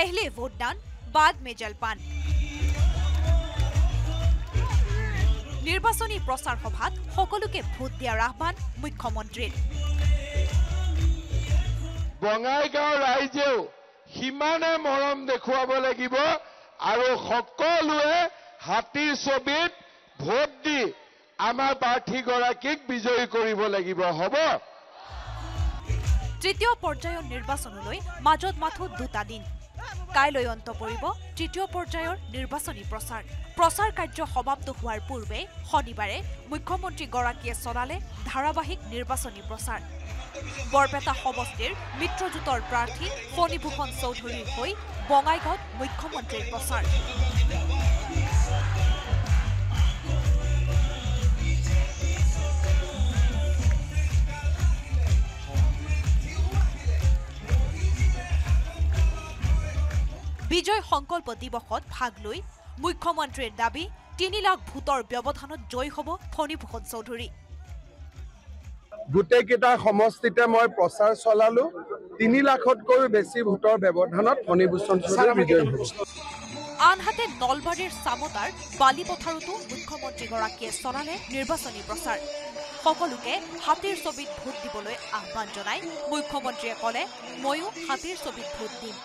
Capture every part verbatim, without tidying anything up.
पहले वोटदान बाद में जलपान। निर्वाचनी प्रचार सभात सकलोके भोट दियार आह्वान मुख्यमंत्री। बंगाईगाँव राइजेও সিমানে মৰম দেখুৱাব লাগিব আৰু সকলোৱে হাতীৰ ছবিত ভোট দি আমাৰ প্ৰাৰ্থীগৰাকীক বিজয়ী কৰিব লাগিব হ'ব। তৃতীয় পৰ্যায়ৰ নিৰ্বাচনলৈ মাজত মাথো দুটা দিন। কাইলৈ অন্ত পৰিব তৃতীয় পৰ্যায়ৰ নিৰ্বাচনী প্ৰচাৰ। প্ৰচাৰ কাৰ্য সমাপ্ত হোৱাৰ পূৰ্বে শনিবাৰে মুখ্যমন্ত্ৰী গৰাকীয়ে চলালে ধাৰাবাহিক নিৰ্বাচনী প্ৰচাৰ। বৰপেটা সমষ্টিৰ মিত্ৰজোঁটৰ প্ৰাৰ্থী ফণীভূষণ চৌধুৰীৰ হৈ বঙাইগাঁৱত মুখ্যমন্ত্ৰীৰ প্ৰচাৰ। বিজয় সংকল্প দিৱসত ভাগ লৈ মুখ্যমন্ত্ৰীৰ দাবী তিনি লাখ ভোটৰ ব্যৱধানত জয় হ'ব ফণীভূষণ চৌধুৰী। গোটেইকেইটা সমষ্টিতে মই প্ৰচাৰ চলালো তিনি লাখতকৈ বেছি ভোটৰ ব্যৱধানত ফণীভূষণ চৌধুৰী বিজয় হ'ব। আনহাতে নলবাৰীৰ চামতাৰ বালিপথাৰতো মুখ্যমন্ত্ৰীগৰাকীয়ে চলালে নিৰ্বাচনী প্ৰচাৰ। সকলোকে হাতীৰ ছবিত ভোট দিবলৈ আহ্বান জনাই মুখ্যমন্ত্ৰীয়ে ক'লে ময়ো হাতীৰ ছবিত ভোট দিম।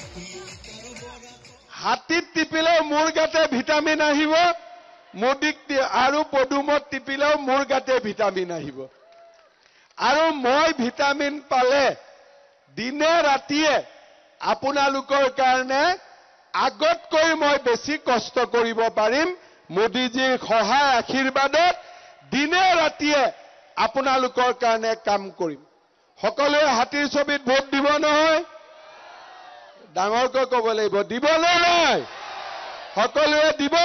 হাতীত টিপিলেও মোৰ গাতে ভিটামিন আহিব, মোদীক আৰু পদুমত টিপিলেও মোৰ গাতে ভিটামিন আহিব। আৰু মই ভিটামিন পালে দিনে ৰাতিয়ে আপোনালোকৰ কাৰণে আগতকৈ মই বেছি কষ্ট কৰিব পাৰিম। মোদীজীৰ সহায় আশীৰ্বাদত দিনে ৰাতিয়ে আপোনালোকৰ কাৰণে কাম কৰিম। সকলোৱে হাতীৰ ছবিত ভোট দিব নহয়? ডাঙৰকৈ ক'ব লাগিব, দিব নহয়? সকলোৱে দিব।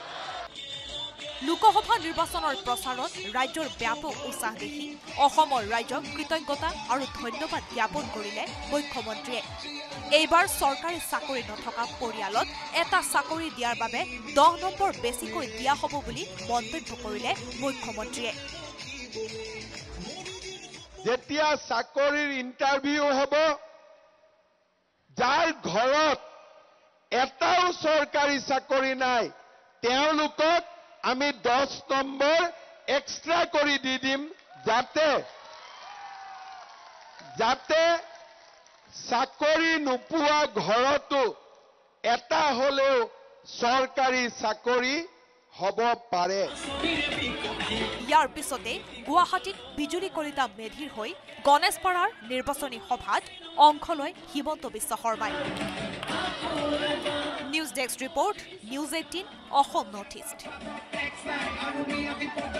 লোকসভা নিৰ্বাচনৰ প্ৰচাৰত ৰাজ্যৰ ব্যাপক উৎসাহ দেখি অসমৰ ৰাইজক কৃতজ্ঞতা আৰু ধন্যবাদ জ্ঞাপন কৰিলে মুখ্যমন্ত্ৰীয়ে। এইবাৰ চৰকাৰী চাকৰি নথকা পৰিয়ালত এটা চাকৰি দিয়াৰ বাবে দহ নম্বৰ বেছিকৈ দিয়া হ'ব বুলি মন্তব্য কৰিলে মুখ্যমন্ত্ৰীয়ে। যেতিয়া চাকৰিৰ ইণ্টাৰভিউ হ'ব, যাৰ ঘৰত এটাও চৰকাৰী চাকৰি নাই তেওঁলোকক আমি দহ নম্বৰ এক্সট্ৰা কৰি দি দিম, যাতে যাতে চাকৰি নোপোৱা ঘৰতো এটা হলেও চৰকাৰী চাকৰি হ'ব পাৰে। ইয়াৰ পিছতে গুৱাহাটীত বিজুলী কলিতা মেধিৰ হৈ গণেশপাৰাৰ নিৰ্বাচনী সভাত অংশ লয় হিমন্ত বিশ্ব শৰ্মাই। News desk report, news eighteen Assam north east.